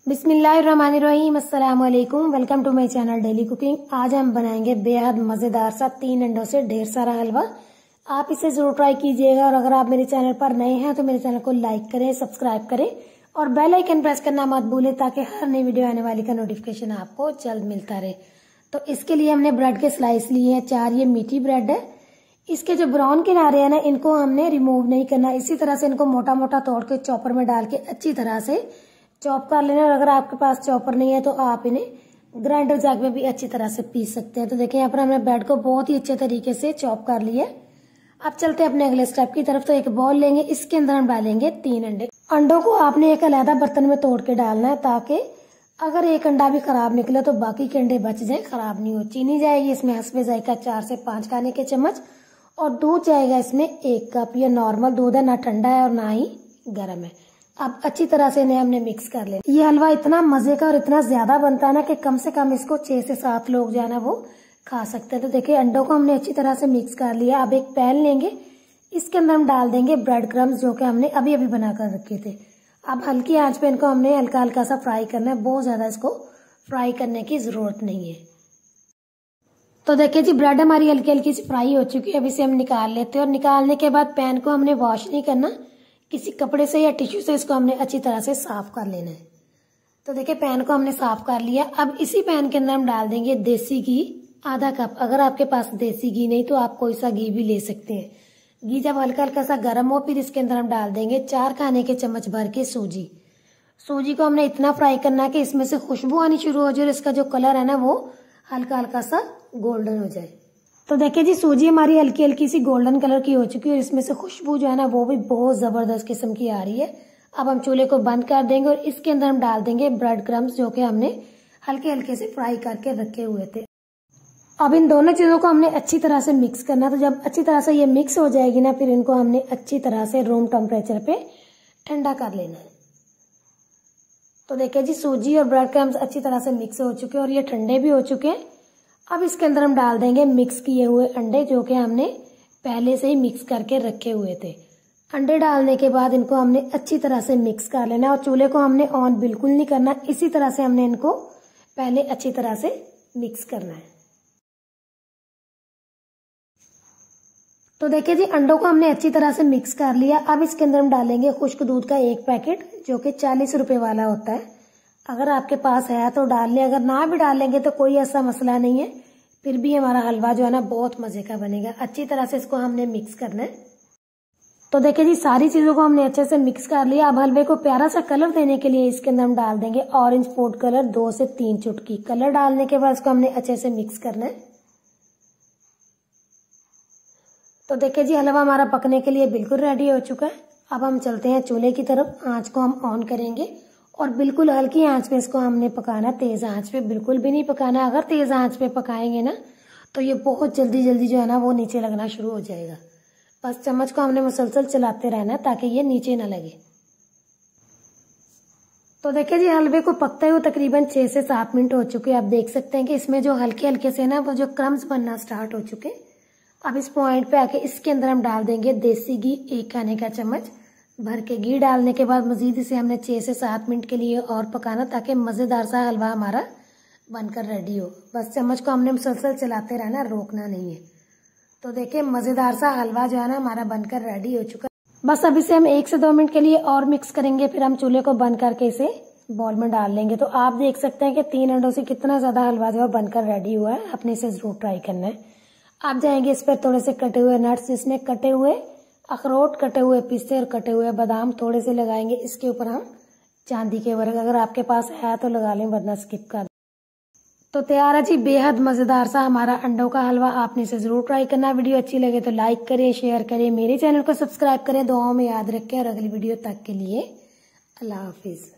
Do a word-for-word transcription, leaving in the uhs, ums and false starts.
बिस्मिल्लाहिर्रहमानिर्रहीम, अस्सलाम वालेकुम। Welcome to my channel daily cooking. आज हम बनाएंगे बेहद मज़ेदार सा तीन अंडों से ढेर सारा हलवा। आप इसे जरूर ट्राई कीजिएगा और अगर आप मेरे चैनल पर नए हैं तो मेरे चैनल को लाइक करें, सब्सक्राइब करें और बेल आइकन प्रेस करना मत भूलें ताकि हर नई वीडियो आने वाली का नोटिफिकेशन आपको जल्द मिलता रहे। तो इसके लिए हमने ब्रेड के स्लाइस लिए हैं चार। ये मीठी ब्रेड है। इसके जो ब्राउन किनारे हैं ना, इनको हमने रिमूव नहीं करना। इसी तरह से इनको मोटा मोटा तोड़ के चॉपर में डाल के अच्छी तरह से चॉप कर लेना। और अगर आपके पास चॉपर नहीं है तो आप इन्हें ग्राइंडर जैक में भी अच्छी तरह से पीस सकते हैं। तो देखिए यहाँ पर हमने ब्रेड को बहुत ही अच्छे तरीके से चॉप कर लिया। अब चलते हैं अपने अगले स्टेप की तरफ। तो एक बॉल लेंगे, इसके अंदर हम डालेंगे तीन अंडे। अंडों को आपने एक अलग बर्तन में तोड़ के डालना है ताकि अगर एक अंडा भी खराब निकले तो बाकी के अंडे बच जाए, खराब नहीं हो। चीनी जाएगी इसमें हस्बे जायका चार से पांच खाने के चम्मच और दूध जाएगा इसमें एक कप। ये नॉर्मल दूध है, ना ठंडा है और ना ही गर्म है। अब अच्छी तरह से इन्हें हमने मिक्स कर लेना। ये हलवा इतना मजे का और इतना ज्यादा बनता है ना कि कम से कम इसको छह से सात लोग जो है ना वो खा सकते हैं। तो देखिए अंडों को हमने अच्छी तरह से मिक्स कर लिया। अब एक पैन लेंगे, इसके अंदर हम डाल देंगे ब्रेड क्रम्स जो कि हमने अभी अभी बनाकर रखे थे। अब हल्की आंच पे इनको हमने हल्का हल्का सा फ्राई करना है, बहुत ज्यादा इसको फ्राई करने की जरूरत नहीं है। तो देखिए जी ब्रेड हमारी हल्की हल्की सी फ्राई हो चुकी है। अब इसे हम निकाल लेते हैं और निकालने के बाद पैन को हमने वॉश नहीं करना, किसी कपड़े से या टिश्यू से इसको हमने अच्छी तरह से साफ कर लेना है। तो देखिए पैन को हमने साफ कर लिया। अब इसी पैन के अंदर हम डाल देंगे देसी घी आधा कप। अगर आपके पास देसी घी नहीं तो आप कोई सा घी भी ले सकते हैं। घी जब हल्का हल्का सा गर्म हो फिर इसके अंदर हम डाल देंगे चार खाने के चम्मच भर के सूजी। सूजी को हमने इतना फ्राई करना कि इसमें से खुशबू आनी शुरू हो जाए और इसका जो कलर है ना वो हल्का हल्का सा गोल्डन हो जाए। तो देखिए जी सूजी हमारी हल्की हल्की सी गोल्डन कलर की हो चुकी है और इसमें से खुशबू जो है ना वो भी बहुत जबरदस्त किस्म की आ रही है। अब हम चूल्हे को बंद कर देंगे और इसके अंदर हम डाल देंगे ब्रेड क्रम्स जो कि हमने हल्के हल्के से फ्राई करके रखे हुए थे। अब इन दोनों चीजों को हमने अच्छी तरह से मिक्स करना। तो जब अच्छी तरह से ये मिक्स हो जाएगी ना फिर इनको हमने अच्छी तरह से रूम टेम्परेचर पे ठंडा कर लेना है। तो देखिए जी सूजी और ब्रेड क्रम्स अच्छी तरह से मिक्स हो चुके हैं और ये ठंडे भी हो चुके हैं। अब इसके अंदर हम डाल देंगे मिक्स किए हुए अंडे जो कि हमने पहले से ही मिक्स करके रखे हुए थे। अंडे डालने के बाद इनको हमने अच्छी तरह से मिक्स कर लेना और चूल्हे को हमने ऑन बिल्कुल नहीं करना। इसी तरह से हमने इनको पहले अच्छी तरह से मिक्स करना है। तो देखिए जी अंडों को हमने अच्छी तरह से मिक्स कर लिया। अब इसके अंदर हम डालेंगे खुश्क दूध का एक पैकेट जो कि चालीस रुपए वाला होता है। अगर आपके पास है तो डाल लें, अगर ना भी डालेंगे तो कोई ऐसा मसला नहीं है, फिर भी हमारा हलवा जो है ना बहुत मजे का बनेगा। अच्छी तरह से इसको हमने मिक्स करना है। तो देखिए जी सारी चीजों को हमने अच्छे से मिक्स कर लिया। अब हलवे को प्यारा सा कलर देने के लिए इसके अंदर हम डाल देंगे ऑरेंज फूड कलर दो से तीन चुटकी। कलर डालने के बाद इसको हमने अच्छे से मिक्स करना है। तो देखिए जी हलवा हमारा पकने के लिए बिल्कुल रेडी हो चुका है। अब हम चलते हैं चूल्हे की तरफ। आंच को हम ऑन करेंगे और बिल्कुल हल्की आंच पे इसको हमने पकाना, तेज आंच पे बिल्कुल भी नहीं पकाना। अगर तेज आंच पे पकाएंगे ना तो ये बहुत जल्दी जल्दी जो है ना वो नीचे लगना शुरू हो जाएगा। बस चम्मच को हमने मुसलसल चलाते रहना ताकि ये नीचे ना लगे। तो देखिए जी हलवे को पकते हुए तकरीबन छह से सात मिनट हो चुके हैं। आप देख सकते हैं कि इसमें जो हल्के हल्के से ना वो जो क्रम्स बनना स्टार्ट हो चुके। अब इस पॉइंट पे आके इसके अंदर हम डाल देंगे देसी घी एक खाने का चम्मच भर के। घी डालने के बाद मजीद इसे हमने छह से सात मिनट के लिए और पकाना ताकि मजेदार सा हलवा हमारा बनकर रेडी हो। बस चम्मच को हमने मुसलसल चलाते रहना, रोकना नहीं है। तो देखिए मजेदार सा हलवा जो है ना हमारा बनकर रेडी हो चुका है। बस अब इसे हम एक से दो मिनट के लिए और मिक्स करेंगे, फिर हम चूल्हे को बंद करके इसे बॉल में डाल लेंगे। तो आप देख सकते हैं कि तीन अंडों से कितना ज्यादा हलवा जो है बनकर रेडी हुआ है। अपने इसे जरूर ट्राई करना है। आप जाएंगे इस पर थोड़े से कटे हुए नट्स, इसमें कटे हुए अखरोट, कटे हुए पिस्ते और कटे हुए बादाम थोड़े से लगाएंगे। इसके ऊपर हम चांदी के वर्क, अगर आपके पास है तो लगा लें वरना स्किप कर। तो तैयार है जी बेहद मजेदार सा हमारा अंडों का हलवा। आपने इसे जरूर ट्राई करना। वीडियो अच्छी लगे तो लाइक करें, शेयर करें, मेरे चैनल को सब्सक्राइब करें, दुआओं में याद रखें और अगली वीडियो तक के लिए अल्लाह हाफिज।